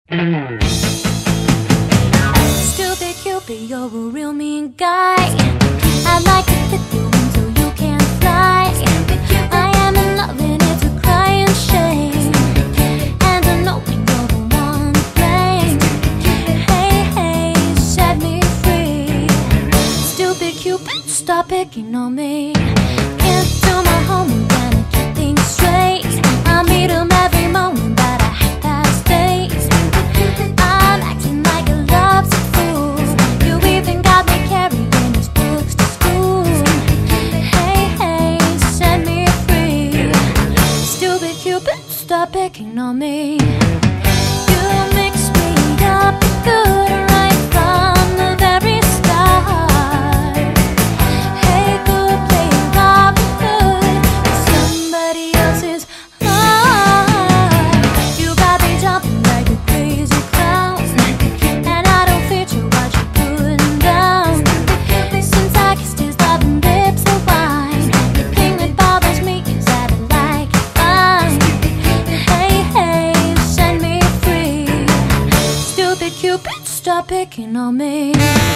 Stupid Cupid, you're a real mean guy. I'd like to fit you until you can't fly. I am in love and it's a crying shame, and I know you're the one to blame. Hey, hey, set me free. Stupid Cupid, stop picking on me. Can't do my homework and I keep things straight. I meet him every morning but I half-past 8. I'm acting like a lovesick fool. You even got me carrying his books to school. Hey, hey, set me free. Stupid Cupid, stop picking on me. You mix me up good right from the very start. Hey, good, play Robin Hood in somebody else's heart. You got me jumping like a crazy clown, and I don't fit you what you're putting down. Since I kissed his loving lips of wine, the thing that bothers me is that I like it fine. Hey, hey, set me free. Stupid Cupid, stop picking on me.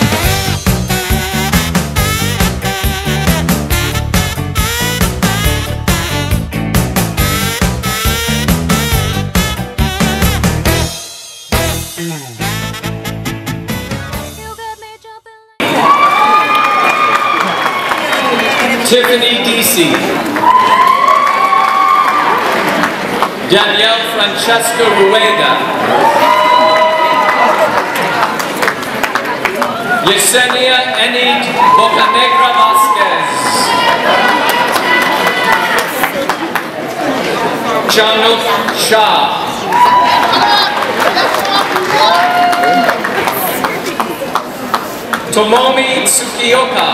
You got me jumping like Tiffany DC, Danielle Francesca Rueda, Yesenia Enid Bocanegra Vasquez, Chanuk Shah, Tomomi Tsukioka,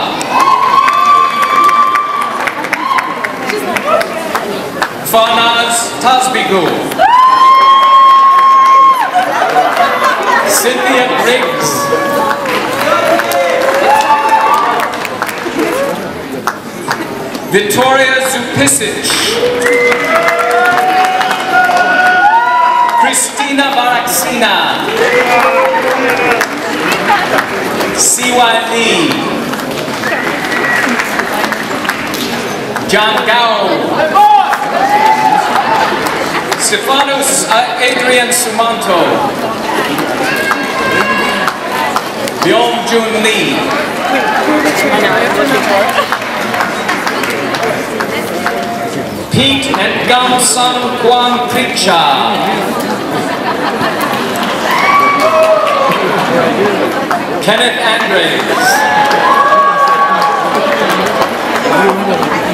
Farnaz Tasbigul, Cynthia Briggs, Victoria Zupisic, Christina Baraksina, Siwa Lee, John Gao, Stefanos Adrian Sumanto, Byung Jun Lee, Pete and Gam San Kwan Pricha, Kenneth Andres,